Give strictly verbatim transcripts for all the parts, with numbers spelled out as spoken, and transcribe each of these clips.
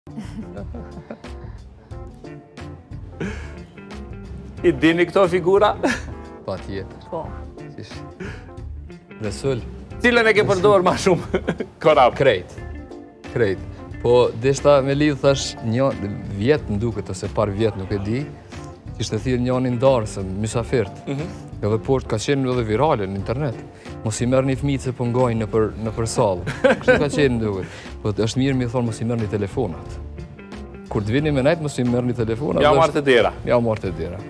I dini këto figura? Pa tjetër. Po. Resul. Cilën e ke përdorë ma shumë? Korab. Krejt. Krejt. Po, deshta me lidhë thash një vjetë në duket, ose par vjetë nuk e di, ishte thirë njënin darë, se mysafirt. Edhe poshtë ka qenë edhe virale në internet. Mos i merë një fmitë se po ngojnë në për salë. Kështë ka qenë në duket. Po, është mirë mi thonë mos i merë një telefonat. Kur të vini me najtë, mos i merë një telefonat. Ja marrë të dera. Ja marrë të dera.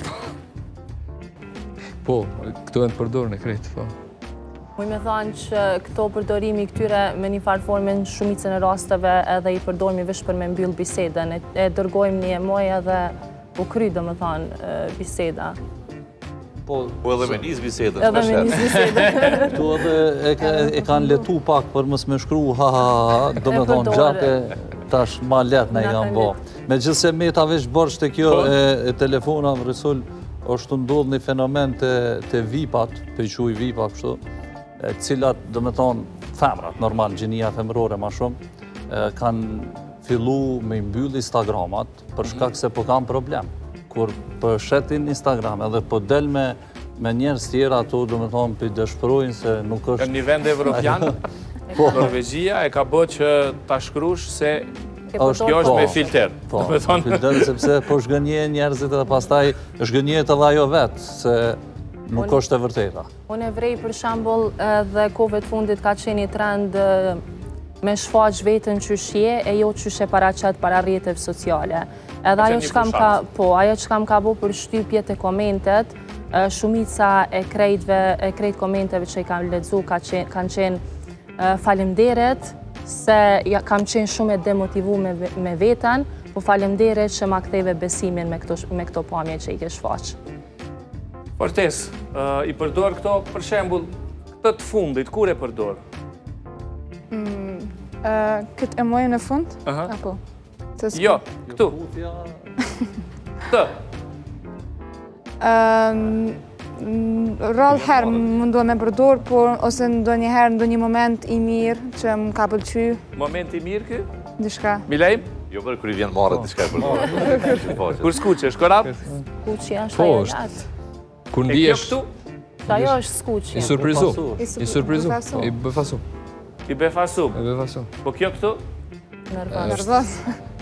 Po, këto e në përdorën e krejtë, po. Muj me thanë që këto përdorimi këtyre me një farë forme në shumicën e rasteve edhe i përdorimi vesh për me mbyllë bisedën. E dërgojmë një emoj edhe u kry, do me thanë, biseda. Po edhe me njës bisedën. Edhe me njës bisedën. Tu edhe e kanë letu pak për mësë me shkru, ha ha ha, do me thonë gjake, tash ma let në i kanë bo. Me gjithse me ta vesh bërsh të kjo e telefona më rësull, është ndodhë një fenomen të vipat, për i quj vipa kështu, cilat, do me thonë, femrat, normal, gjenia femrore ma shumë, kanë fillu me mbyll Instagramat, për shkak se po kam problem. Kur për shetin Instagram edhe po del me njerës tjera ato, do me thonë, për dëshpërojnë se nuk është... Në një vend evropian, Norvegjia e ka bë që ta shkrush se kjo është me filter. Po, me filter, sepse po shgënje njerëzit edhe pastaj shgënje të dha jo vetë, se nuk është e vërteta. Unë e vrej, për shambull, dhe kove të fundit ka qenë një trend me shfaq vetën qyshje e jo qyshe paraqet para rrjeteve sociale. Edhe ajo që kam ka, po, ajo që kam ka bo për shtypjet e komentet, shumica e krejtve, e krejt komenteve që i kam ledzu kanë qenë falemderet, se kam qenë shumë e demotivu me vetën, po falemderet që ma ktheve besimin me këto pamje që i ke shfaq. Fortes, i përdor këto, për shembull, këtë të fundit, kur e përdor? Këtë emojë në fund? Apo? Jo, këtu. Këtë. Rallë herë mundohem me përdor, por ose ndo një herë, ndo një moment i mirë që më ka pëlqy. Moment i mirë kë? Dishka. Milejm? Jo për kër i vjen marrë dishka e përdor. Kur skuqe, shkorab? Skuqe është ajo latë. Kur E kjo ndihesh... këtu? Ajo është skuqe. I surprizu. I surprizu. I befasu. I befasum. I befasu. Po kjo këtu? Nervos.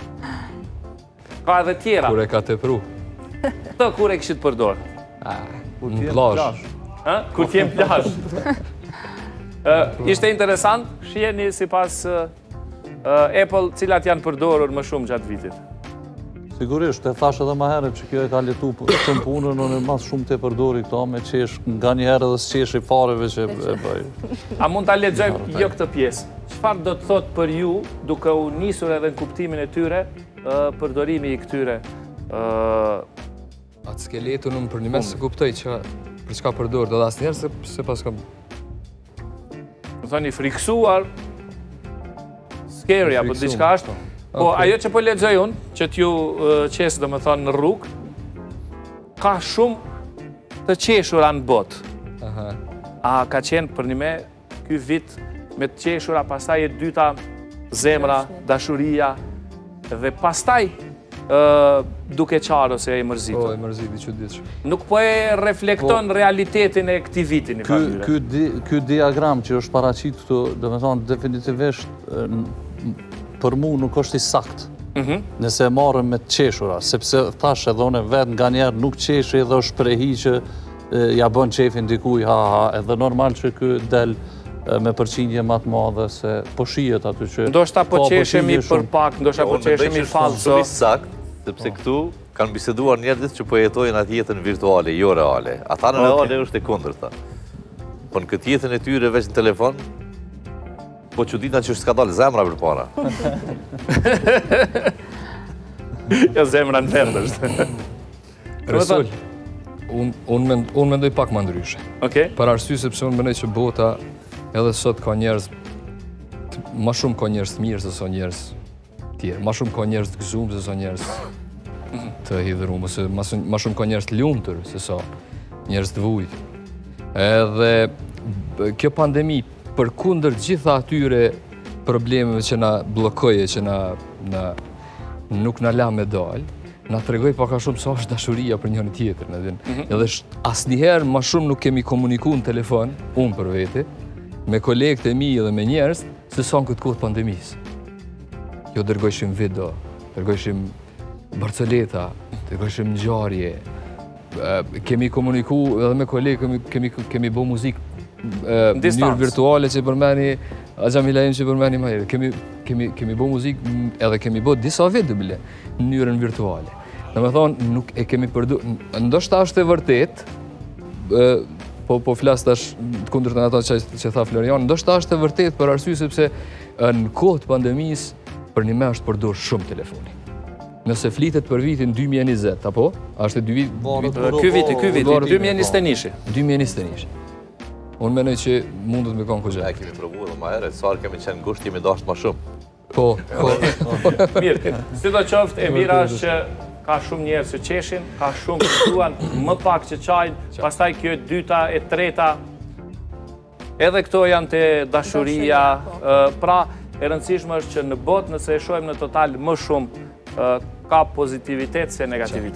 Ka edhe tjera. Kur e ka tepru. Këto kur e këshit përdor? Në plazh. Kur t'jem plazh. Ishte interesant, shjeni si pas Apple cilat janë përdorur më shumë gjatë vitit. Sigurisht, e thash edhe ma herë që kjo e ka letu shumë punën, në mas shumë të e përdori këto me qesh, nga një herë edhe s'qesh i fareve që e bëj. A mund t'a lexojmë jo këtë pjesë? Çfarë do të thotë për ju, duke u nisur edhe në kuptimin e tyre, përdorimi i këtyre? Atë skeletu në më për një mes se kuptoj që për çka përdor, do dhe asë njerë se pas kam... Më thoni friksuar, scary, apo diçka është? Po, ajo që po lexoj unë, që t'ju qesë, do më thonë, në rrugë, ka shumë të qeshura në botë. A ka qenë për një me, ky vit, me të qeshura, pastaj e dyta zemra, dashuria, dhe pastaj duke qarë ose e mërzitur. Po, e mërziti që ditë shumë. Nuk po e reflekton realitetin e këti vitin, një fatyre. Ky diagram që është paraqit këtu, do më thonë, definitivisht, për mu nuk është i sakt, nëse e marrëm me të qeshura, sepse thash edhe une vetë nga njerë nuk qeshi edhe është prehi që ja bën qefin dikuj, ha ha, edhe normal që kë del me përqindje matë madhe se po shijet aty që... Ndoshta po qeshemi për pak, ndoshta po qeshemi falso. Unë sakt, sepse këtu kanë biseduar njerëzit që po jetojnë atë jetën virtuale, jo reale. Ata në reale është e kundërta. Po në këtë jetën e tyre veç në telefon, po që ditë që s'ka dalë zemra për para. Jo, zemra në vend është. Resul, unë mendoj pak më ndryshe. Për arsye sepse unë mendoj që bota edhe sot ka njerëz, ma shumë ka njerëz të mirë se so njerëz tjerë, ma shumë ka njerëz të gëzumë se so njerëz të hidhërumë, ma shumë ka njerëz të lumëtër se so njerëz të vujtë. Edhe kjo pandemi, për kundër gjitha atyre problemeve që na blokoje, që na nuk na la me dalë, na tregoj pak a shumë sa është dashuria për njëri tjetrin. Edhe asnjëherë më shumë nuk kemi komunikuar në telefon, unë për vete, me kolegët e mi dhe me njerëz, se sa në këtë kohë të pandemisë. Jo dërgojshim video, dërgojshim barcoleta, dërgojshim ngjarje. Kemi komuniku edhe me kolegë, kemi kemi bë muzikë në mënyrë virtuale që përmeni Axhamila im që përmeni më herët. Kemi kemi kemi bë muzikë edhe kemi bë disa video bile në mënyrën virtuale. Domethënë nuk e kemi përdur, ndoshta është e vërtet, po po flas tash kundërta ata që që tha Florian, ndoshta është e vërtet për arsye sepse në kohë të pandemisë për një me është përdor shumë telefoni. Nëse flitet për vitin dy mijë e njëzet, apo? Ashtë dy vit... Ky viti, ky viti, dy mijë e njëzet e një. dy mijë e njëzet e një. Unë menoj që mundet me kanë këgja. Ne kemi provu edhe ma ere, sarë kemi qenë ngusht, jemi dasht ma shumë. Po, po. Mirë, si do qoftë, e mira është që ka shumë njerë që qeshin, ka shumë që tuan, më pak që qajnë, pastaj kjo e dyta, e treta, edhe këto janë të dashuria, pra e rëndësishme është që në botë, nëse e shojmë në total më shumë, ka pozitivitet se negativitet.